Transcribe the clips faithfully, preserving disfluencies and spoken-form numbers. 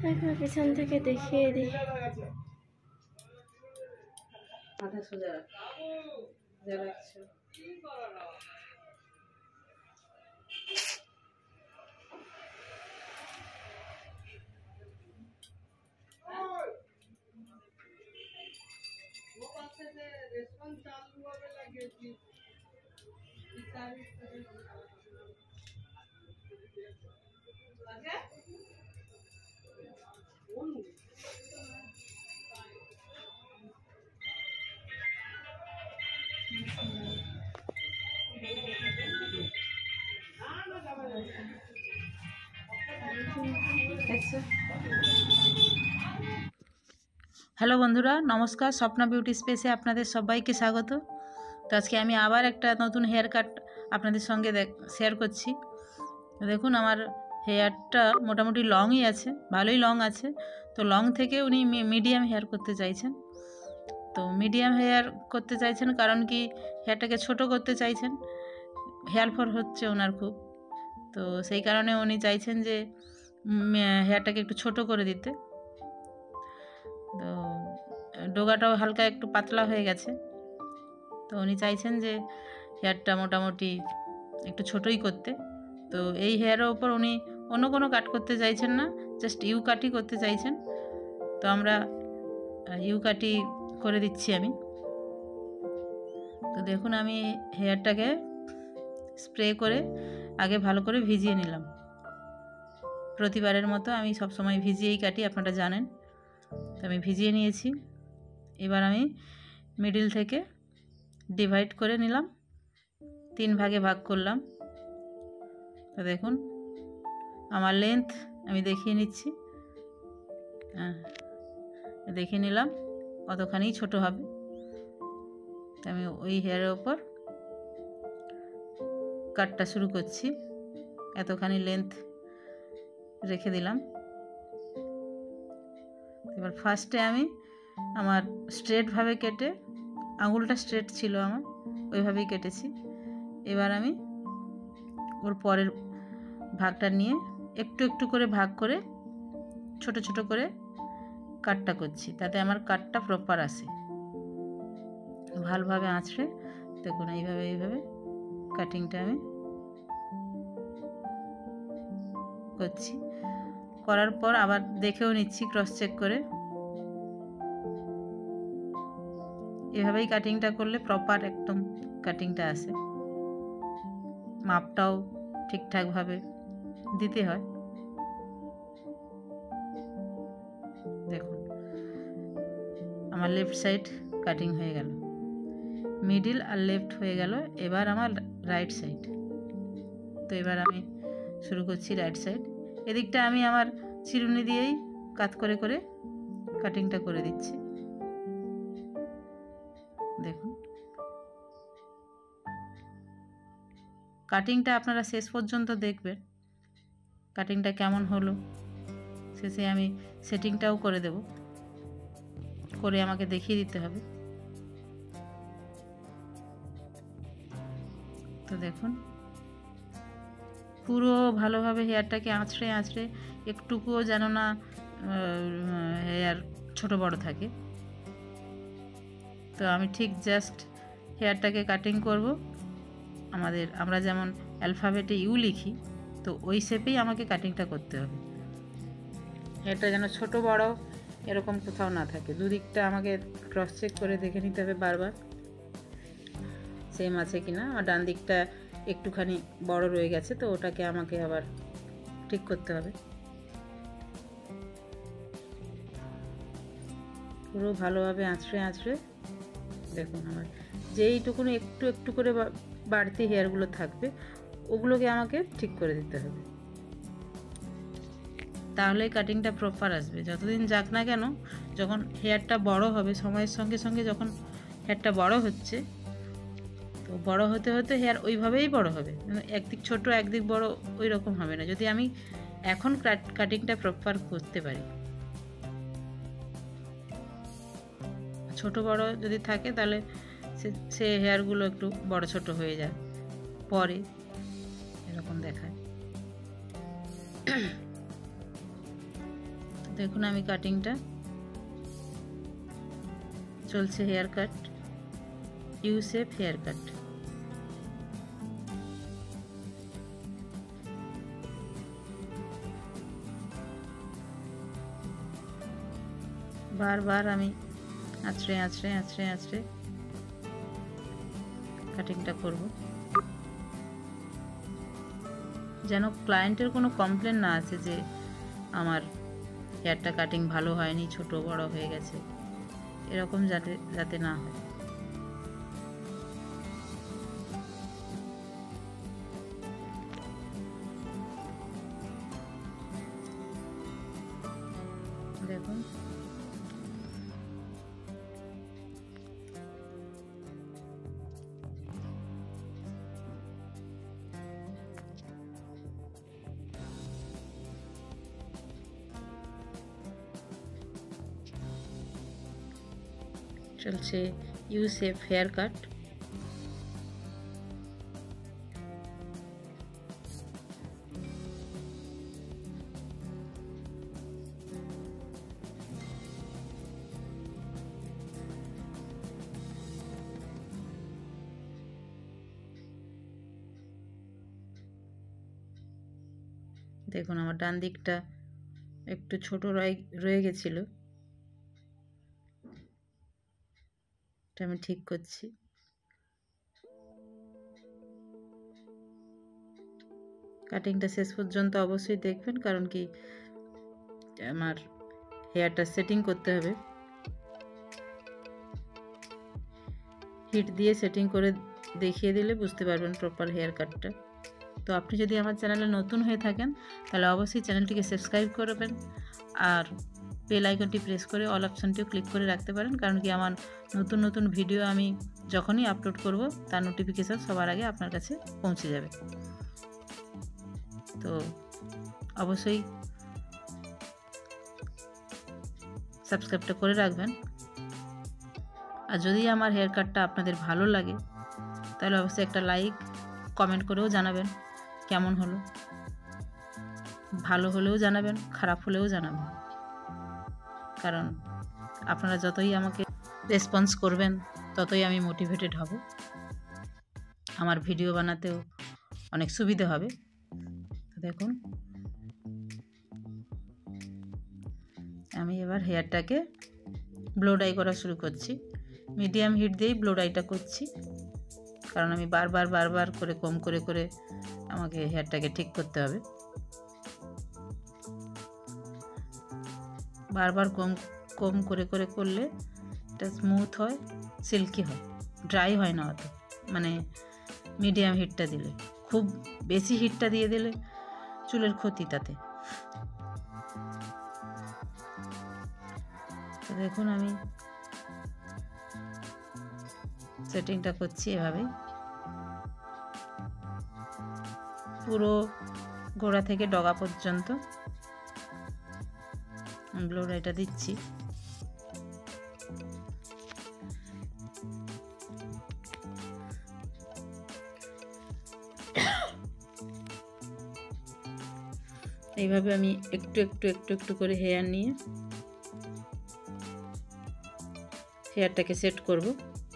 একবার পিছন থেকে দেখিয়ে দিই। মাথা সোজা রাখছো। হ্যালো বন্ধুরা, নমস্কার। স্বপ্না বিউটি স্পেসে আপনাদের সবাইকে স্বাগত। তো আজকে আমি আবার একটা নতুন হেয়ার কাট আপনাদের সঙ্গে শেয়ার করছি। দেখুন, আমার হেয়ারটা মোটামুটি লংই আছে, ভালোই লং আছে। তো লং থেকে উনি মিডিয়াম হেয়ার করতে চাইছেন। তো মিডিয়াম হেয়ার করতে চাইছেন কারণ কি, হেয়ারটাকে ছোট করতে চাইছেন। হেয়ার ফল হচ্ছে ওনার খুব, তো সেই কারণে উনি চাইছেন যে হেয়ারটাকে একটু ছোট করে দিতে। তো ডোগাটাও হালকা একটু পাতলা হয়ে গেছে, তো উনি চাইছেন যে হেয়ারটা মোটামুটি একটু ছোটই করতে। তো এই হেয়ারের ওপর উনি অন্য কোনো কাট করতে চাইছেন না, জাস্ট ইউ কাটই করতে চাইছেন। তো আমরা ইউ কাটই করে দিচ্ছি আমি। তো দেখুন, আমি হেয়ারটাকে স্প্রে করে আগে ভালো করে ভিজিয়ে নিলাম। প্রতিবারের মতো আমি সবসময় ভিজিয়েই কাটি, আপনারা জানেন। তো আমি ভিজিয়ে নিয়েছি। এবার আমি মিডিল থেকে ডিভাইড করে নিলাম, তিন ভাগে ভাগ করলাম। তো দেখুন, আমার লেন্থ আমি দেখিয়ে নিচ্ছি। হ্যাঁ, দেখিয়ে নিলাম কতখানি ছোট হবে। তো আমি ওই হেয়ারের ওপর কাটটা শুরু করছি। এতখানি লেন্থ রেখে দিলাম। এবার ফার্স্টে আমি আমার স্ট্রেটভাবে কেটে, আঙুলটা স্ট্রেট ছিল আমার, ওইভাবেই কেটেছি। এবার আমি ওর পরের ভাগটা নিয়ে একটু একটু করে ভাগ করে ছোট ছোট করে কাটটা করছি, তাতে আমার কাটটা প্রপার আসে। ভালোভাবে আঁচড়ে দেখুন, এইভাবে এইভাবে কাটিংটা আমি করছি। করার পর আবার দেখেও নিচ্ছি, ক্রস চেক করে। এভাবেই কাটিংটা করলে প্রপার একদম কাটিংটা আসে। মাপটাও ঠিকঠাকভাবে দিতে হয়। দেখুন, আমার লেফট সাইড কাটিং হয়ে গেল, মিডিল আর লেফট হয়ে গেল। এবার আমার রাইট সাইড। তো এবার আমি শুরু করছি রাইট সাইড। এদিকটা আমি আমার চিরুনি দিয়েই কাট করে করে কাটিংটা করে দিচ্ছি। দেখুন, কাটিংটা আপনারা শেষ পর্যন্ত দেখবেন, কাটিংটা কেমন হলো। শেষে আমি সেটিংটাও করে দেব, করে আমাকে দেখিয়ে দিতে হবে। তো দেখুন, পুরো ভালোভাবে হেয়ারটাকে আঁচড়ে আঁচড়ে, একটুকুও যেন না হেয়ার ছোট বড় থাকে। তো আমি ঠিক জাস্ট হেয়ারটাকে কাটিং করব আমাদের, আমরা যেমন অ্যালফাবেটে ইউ লিখি, তো ওই শেপেই আমাকে কাটিংটা করতে হবে। হেয়ারটা যেন ছোট বড় এরকম কোথাও না থাকে। দুদিকটা আমাকে ক্রস চেক করে দেখে নিতে হবে বারবার, সেম আছে কিনা। আর ডান দিকটা একটুখানি বড় রয়ে গেছে, তো ওটাকে আমাকে আবার ঠিক করতে হবে। পুরো ভালোভাবে আঁচড়ে আঁচড়ে দেখুন, আমার যেইটুকুনি একটু একটু করে বাড়তি হেয়ারগুলো থাকবে, ওগুলোকে আমাকে ঠিক করে দিতে হবে। তাহলে কাটিংটা প্রপার আসবে। যতদিন যাক না কেন, যখন হেয়ারটা বড় হবে, সময়ের সঙ্গে সঙ্গে যখন হেয়ারটা বড় হচ্ছে, তো বড় হতে হতে হেয়ার ওইভাবেই বড় হবে, একদিক ছোট একদিক বড় ওই রকম হবে না, যদি আমি এখন কাটিংটা প্রপার করতে পারি। ছোট বড় যদি থাকে তাহলে সে হেয়ারগুলো একটু বড় ছোট হয়ে যায়, পরে এরকম দেখায়। দেখুন আমি কাটিংটা চলছে, hair cut, U shape hair cut. বারবার আমি আঁচড়ে আঁচড়ে আঁচড়ে আঁচড়ে কাটিংটা করব, যেন ক্লায়েন্টের কোনো কমপ্লেন না আসে যে আমার হেয়ারটা কাটিং ভালো হয়নি, ছোট বড় হয়ে গেছে, এরকম যাতে যাতে না হয়। দেখুন চলছে ইউ শেপ হেয়ার কাট। দেখুন আমার ডান দিকটা একটু ছোট রয়ে গেছিল, এটা আমি ঠিক করছি। কাটিংটা শেষ পর্যন্ত অবশ্যই দেখবেন, কারণ কি আমার হেয়ারটা সেটিং করতে হবে, হিট দিয়ে সেটিং করে দেখিয়ে দিলে বুঝতে পারবেন প্রপার হেয়ার কাটটা। তো আপনি যদি আমার চ্যানেলে নতুন হয়ে থাকেন তাহলে অবশ্যই চ্যানেলটিকে সাবস্ক্রাইব করবেন আর বেল আইকনটি প্রেস করে অল অপশানটিও ক্লিক করে রাখতে পারেন, কারণ কি আমার নতুন নতুন ভিডিও আমি যখনই আপলোড করব তার নোটিফিকেশান সবার আগে আপনার কাছে পৌঁছে যাবে। তো অবশ্যই সাবস্ক্রাইবটা করে রাখবেন। আর যদি আমার হেয়ার কাটটা আপনাদের ভালো লাগে তাহলে অবশ্যই একটা লাইক কমেন্ট করেও জানাবেন কেমন হলো, ভালো হলেও জানাবেন, খারাপ হলেও জানাবেন, কারণ আপনারা যতই আমাকে রেসপন্স করবেন ততই আমি মোটিভেটেড হব, আমার ভিডিও বানাতেও অনেক সুবিধা হবে। দেখুন আমি এবার হেয়ারটাকে ব্লো ডাই করা শুরু করছি, মিডিয়াম হিট দিয়েই ব্লো ডাইটা করছি, কারণ আমি বারবার বারবার করে কম করে করে আমাকে হেয়ারটাকে ঠিক করতে হবে। বারবার কম কম করে করে করলে এটা স্মুথ হয়, সিল্কি হয়, ড্রাই হয় না অত, মানে মিডিয়াম হিটটা দিলে। খুব বেশি হিটটা দিয়ে দিলে চুলের ক্ষতি তাতে। তো দেখুন আমি সেটিংটা করছি এভাবেই, পুরো গোড়া থেকে ডগা পর্যন্ত ব্লো ডাইটা দিচ্ছি। এইভাবে আমি একটু একটু একটু একটু করে হেয়ার নিয়ে হেয়ারটাকে সেট করব।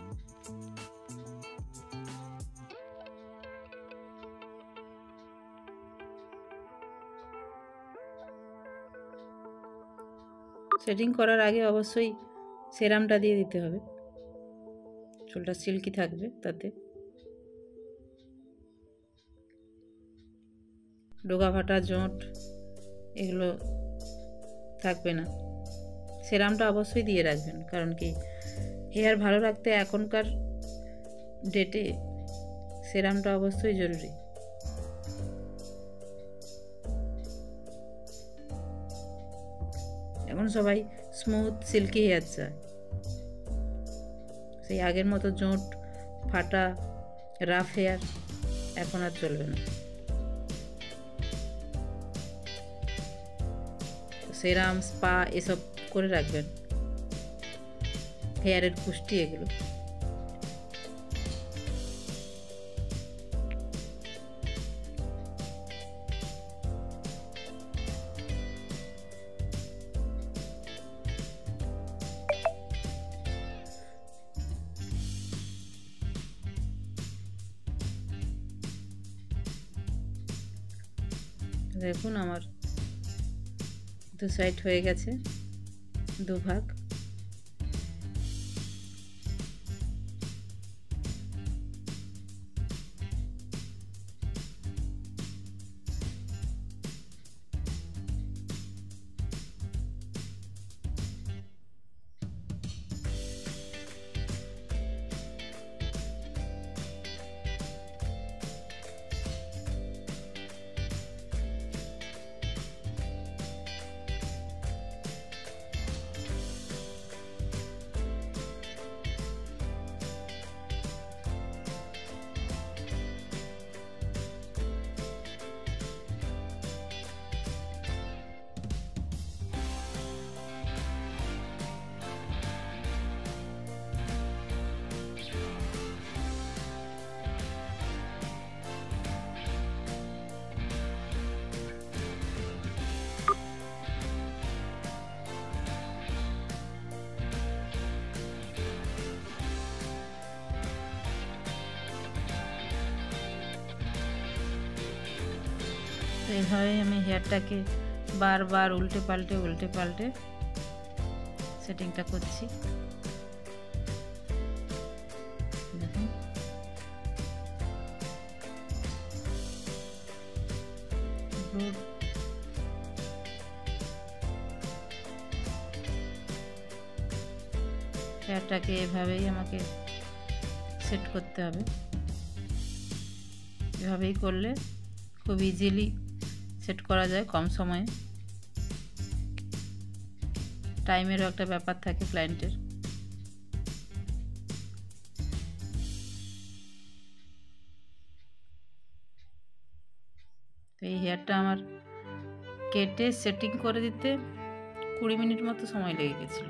সেটিং করার আগে অবশ্যই সেরামটা দিয়ে দিতে হবে, চুলটা সিল্কি থাকবে, তাতে ডোগা ফাটা, জোঁট এগুলো থাকবে না। সেরামটা অবশ্যই দিয়ে রাখবেন, কারণ কি হেয়ার ভালো রাখতে এখনকার ডেটে সেরামটা অবশ্যই জরুরি। এখন সবাই স্মুথ সিল্কি হেয়ার চায়, সেই আগের মতো জোঁট ফাটা রাফ হেয়ার এখন আর চলবে না। সেরাম, স্পা এসব করে রাখবেন, হেয়ারের পুষ্টি এগুলো। দেখুন আমার দু সাইড হয়ে গেছে, দুভাগ। তো এইভাবে আমি হেয়ারটাকে বারবার উল্টে পাল্টে উল্টে পাল্টে সেটিংটা করছি। দেখুন হেয়ারটাকে এভাবেই আমাকে সেট করতে হবে। এভাবেই করলে খুব ইজিলি সেট করা যায়, কম সময়ে। টাইমেরও একটা ব্যাপার থাকে ক্লায়েন্টের। তো এই হেয়ারটা আমার কেটে সেটিং করে দিতে কুড়ি মিনিট মতো সময় লেগে গেছিল।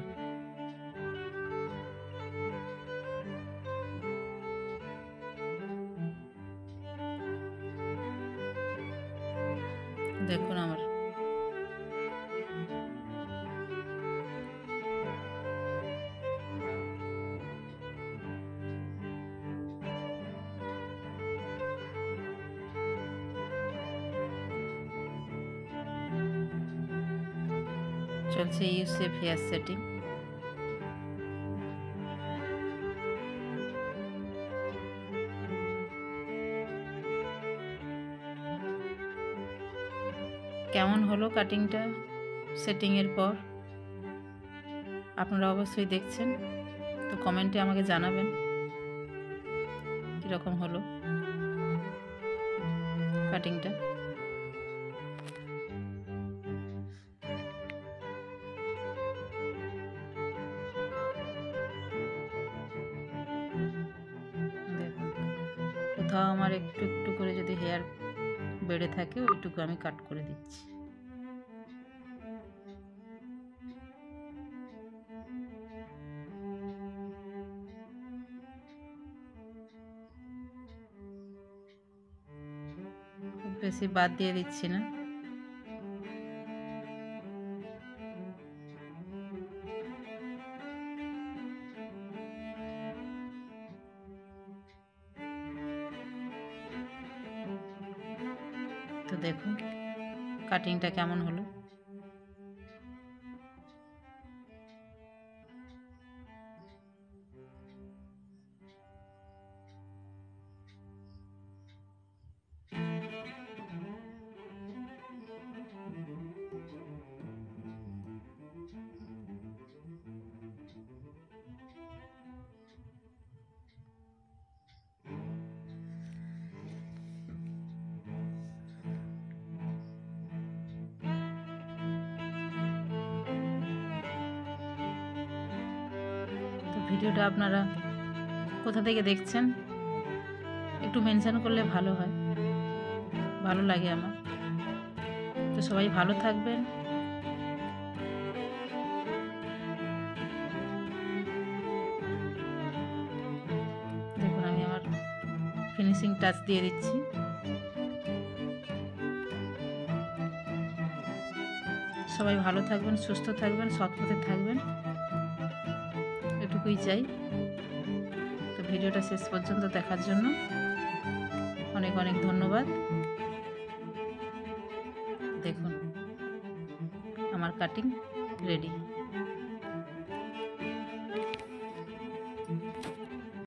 দেখুন আমার চলছে ইউ শেপ হেয়ার সেটিং। কেমন হলো কাটিংটা সেটিংয়ের পর আপনারা অবশ্যই দেখছেন, তো কমেন্টে আমাকে জানাবেন কীরকম হলো কাটিংটা। দেখুন কোথাও আমার একটু একটু করে যদি হেয়ার বেড়ে থাকে ওইটুকু আমি কাট করে দিচ্ছি। খুব বেশি বাদ দিয়ে দিচ্ছি না। তো দেখুন কাটিংটা কেমন হলো। ভিডিওটা আপনারা কোথা থেকে দেখছেন একটু মেনশন করলে ভালো হয়, ভালো লাগে আমার। তো সবাই ভালো থাকবেন। দেখুন আমি আমার ফিনিশিং টাচ দিয়ে দিচ্ছি। সবাই ভালো থাকবেন, সুস্থ থাকবেন, সৎ পথে থাকবেন, এটুকুই চাই। তো ভিডিওটা শেষ পর্যন্ত দেখার জন্য অনেক অনেক ধন্যবাদ। দেখুন আমার কাটিং রেডি।